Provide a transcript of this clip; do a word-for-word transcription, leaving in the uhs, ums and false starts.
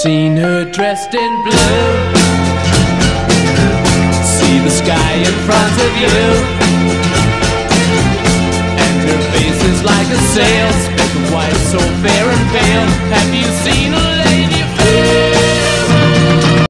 seen her dressed in blue? See the sky in front of you, and her face is like a sail, speck of white, so fair and pale. Have you seen her?